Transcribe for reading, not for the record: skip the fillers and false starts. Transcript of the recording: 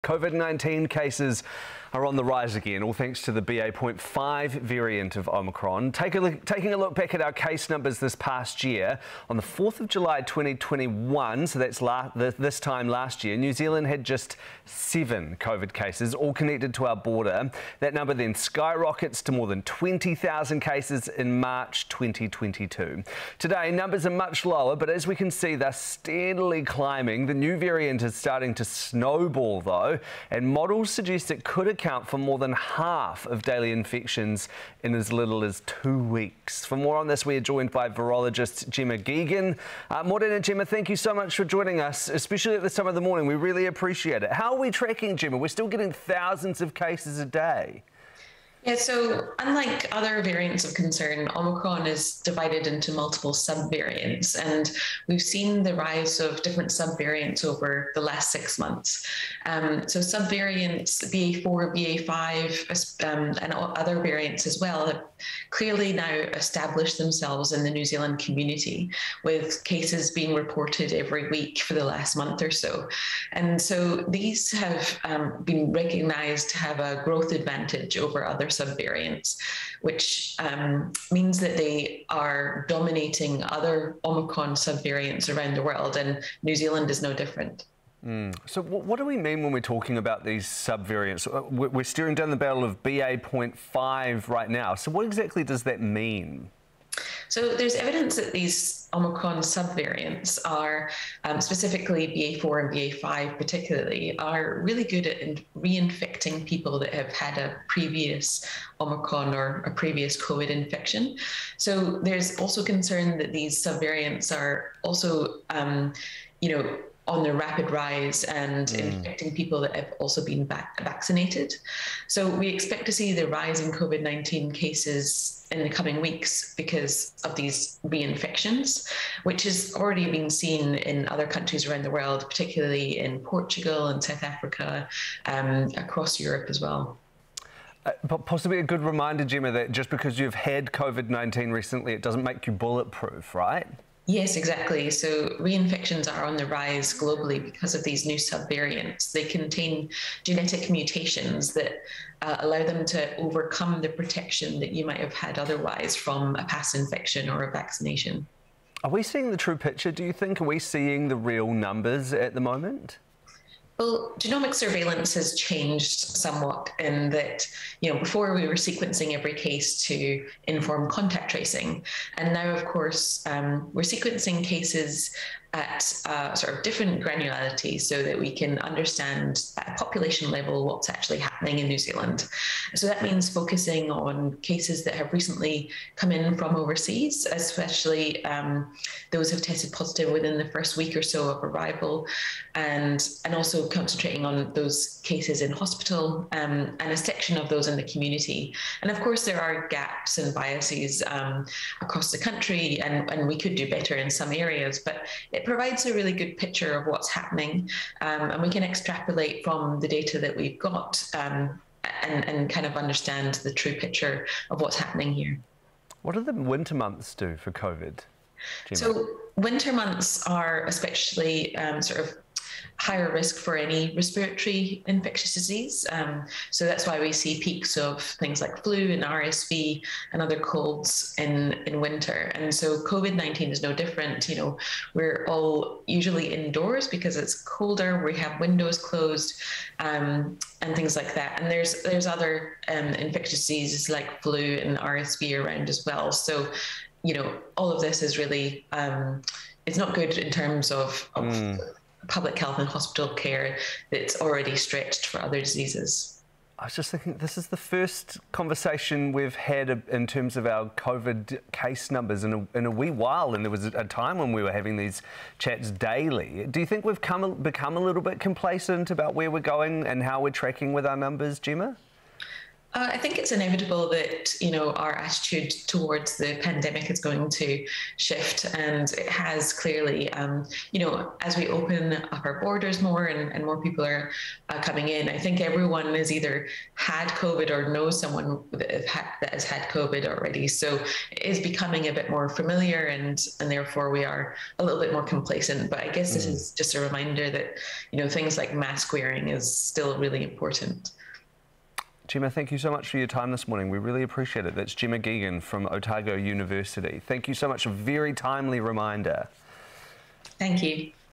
Covid-19 cases are on the rise again, all thanks to the BA.5 variant of Omicron. Taking a look back at our case numbers this past year, on the 4th of July 2021, so that's this time last year, New Zealand had just 7 Covid cases, all connected to our border. That number then skyrockets to more than 20,000 cases in March 2022. Today, numbers are much lower, but as we can see, they're steadily climbing. The new variant is starting to snowball, though, and models suggest it could account for more than half of daily infections in as little as 2 weeks. For more on this, we are joined by virologist Jemma Geoghegan. Morena, Jemma, thank you so much for joining us, especially at this time of the morning. We really appreciate it. How are we tracking, Jemma? We're still getting thousands of cases a day. Yeah, so unlike other variants of concern, Omicron is divided into multiple subvariants, and we've seen the rise of different subvariants over the last 6 months. So subvariants BA.4, BA.5, and other variants as well have clearly now established themselves in the New Zealand community, with cases being reported every week for the last month or so. And so these have been recognised to have a growth advantage over other subvariants, which means that they are dominating other Omicron subvariants around the world, and New Zealand is no different. So what do we mean when we're talking about these subvariants? We're steering down the barrel of BA.5 right now. So what exactly does that mean? So there's evidence that these Omicron subvariants are, specifically BA.4 and BA.5 particularly, are really good at reinfecting people that have had a previous Omicron or a previous COVID infection. So there's also concern that these subvariants are also, on the rapid rise and infecting people that have also been vaccinated. So we expect to see the rise in COVID-19 cases in the coming weeks because of these reinfections, which has already been seen in other countries around the world, particularly in Portugal and South Africa, across Europe as well. But possibly a good reminder, Jemma, that just because you've had COVID-19 recently, it doesn't make you bulletproof, right? Yes, exactly. So reinfections are on the rise globally because of these new subvariants. They contain genetic mutations that allow them to overcome the protection that you might have had otherwise from a past infection or a vaccination. Are we seeing the true picture, do you think? Are we seeing the real numbers at the moment? Well, genomic surveillance has changed somewhat in that, before we were sequencing every case to inform contact tracing. And now, of course, we're sequencing cases at sort of different granularity so that we can understand at a population level what's actually happening in New Zealand. So that means focusing on cases that have recently come in from overseas, especially those who have tested positive within the first week or so of arrival, and also concentrating on those cases in hospital and a section of those in the community. And of course, there are gaps and biases across the country, and we could do better in some areas, but it provides a really good picture of what's happening, and we can extrapolate from the data that we've got and kind of understand the true picture of what's happening here. What do the winter months do for COVID, Jemma? So winter months are especially sort of higher risk for any respiratory infectious disease. So that's why we see peaks of things like flu and RSV and other colds in winter. And so COVID-19 is no different. We're all usually indoors because it's colder, we have windows closed, and things like that. And there's other infectious diseases like flu and RSV around as well. So, all of this is really, it's not good in terms of public health and hospital care that's already stretched for other diseases. I was just thinking, this is the first conversation we've had in terms of our COVID case numbers in a wee while, and there was a time when we were having these chats daily. Do you think we've become a little bit complacent about where we're going and how we're tracking with our numbers, Jemma? I think it's inevitable that, our attitude towards the pandemic is going to shift, and it has clearly, as we open up our borders more and more people are coming in. I think everyone has either had COVID or knows someone that has had COVID already. So it is becoming a bit more familiar, and therefore we are a little bit more complacent. But I guess this is just a reminder that, things like mask wearing is still really important. Jemma, thank you so much for your time this morning. We really appreciate it. That's Jemma Geoghegan from Otago University. Thank you so much. A very timely reminder. Thank you.